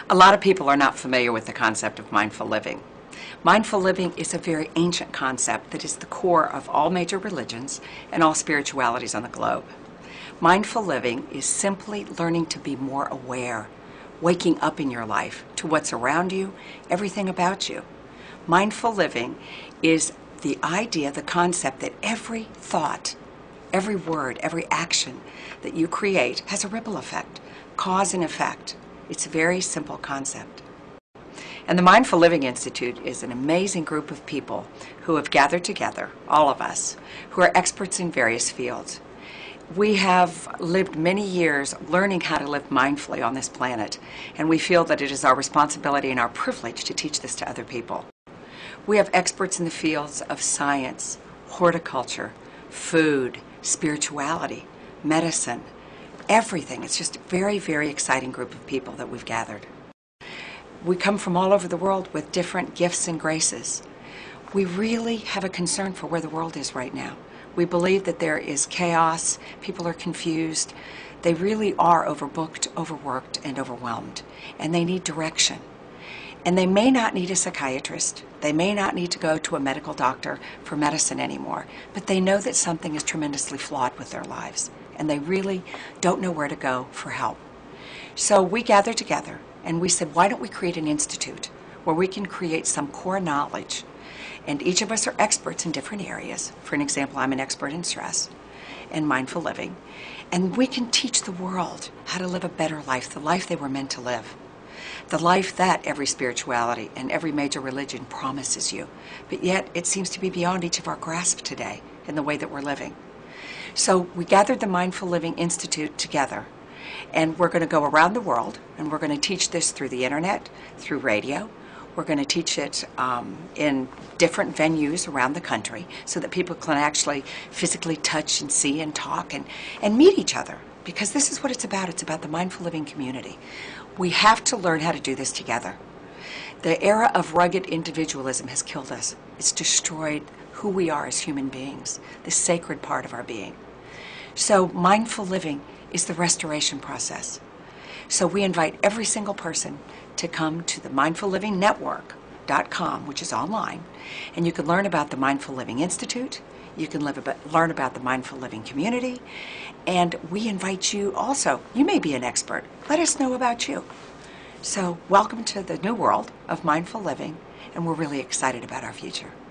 A lot of people are not familiar with the concept of mindful living. Mindful living is a very ancient concept that is the core of all major religions and all spiritualities on the globe. Mindful living is simply learning to be more aware, waking up in your life to what's around you, everything about you. Mindful living is the idea, the concept that every thought, every word, every action that you create has a ripple effect, cause and effect. It's a very simple concept. And the Mindful Living Institute is an amazing group of people who have gathered together, all of us, who are experts in various fields. We have lived many years learning how to live mindfully on this planet, and we feel that it is our responsibility and our privilege to teach this to other people. We have experts in the fields of science, horticulture, food, spirituality, medicine, everything. It's just a very, very exciting group of people that we've gathered. We come from all over the world with different gifts and graces. We really have a concern for where the world is right now. We believe that there is chaos, people are confused, they really are overbooked, overworked, and overwhelmed, and they need direction. And they may not need a psychiatrist, they may not need to go to a medical doctor for medicine anymore, but they know that something is tremendously flawed with their lives, and they really don't know where to go for help. So we gathered together and we said, why don't we create an institute where we can create some core knowledge? And each of us are experts in different areas. For an example, I'm an expert in stress and mindful living. And we can teach the world how to live a better life, the life they were meant to live. The life that every spirituality and every major religion promises you. But yet it seems to be beyond each of our grasp today in the way that we're living. So we gathered the Mindful Living Institute together. And we're going to go around the world, and we're going to teach this through the internet, through radio. We're going to teach it in different venues around the country so that people can actually physically touch and see and talk and meet each other. Because this is what it's about. It's about the mindful living community. We have to learn how to do this together. The era of rugged individualism has killed us. It's destroyed who we are as human beings, the sacred part of our being. So mindful living is the restoration process. So we invite every single person to come to the mindfullivingnetwork.com, which is online, and you can learn about the Mindful Living Institute, you can learn about the Mindful Living community, and we invite you also, you may be an expert, let us know about you. So welcome to the new world of mindful living, and we're really excited about our future.